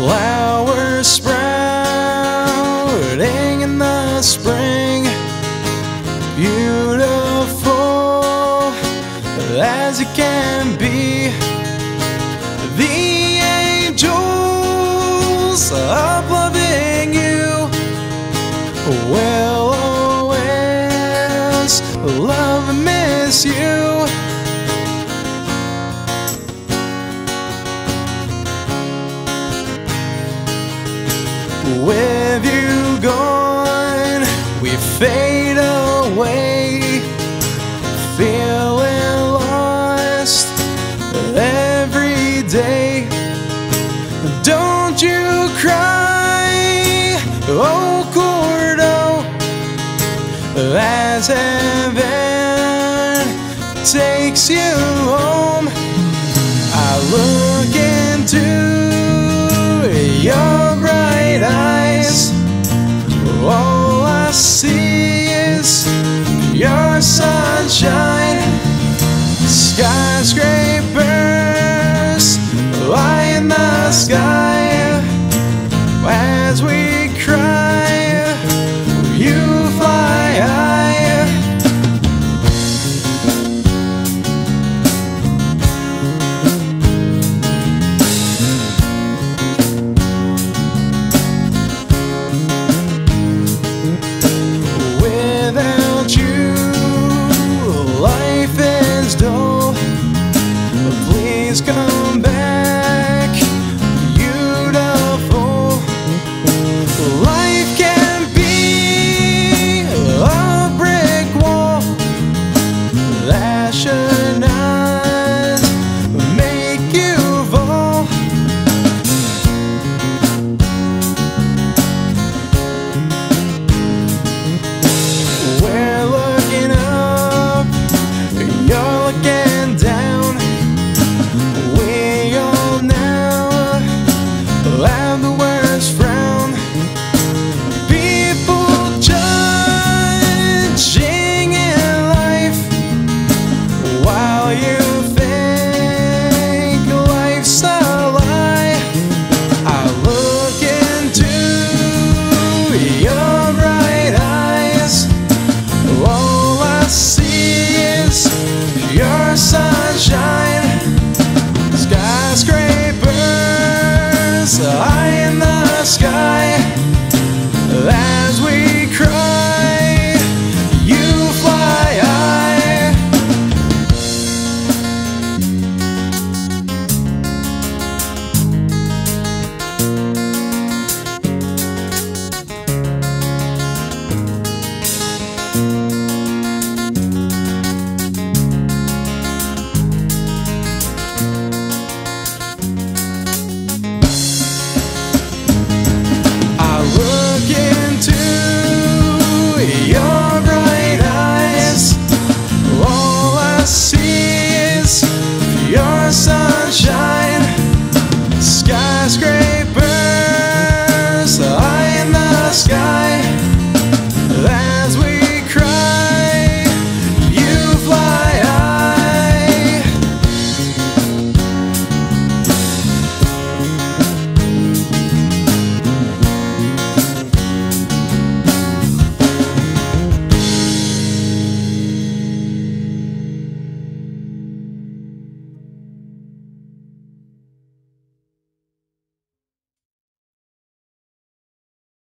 flowers sprouting in the spring, beautiful as it can be. The angels of loving you will always love and miss you. With you gone, we fade away, feeling lost every day. Don't you cry, oh Gordo, as heaven takes you home. I look into your bright eyes, all I see is your side.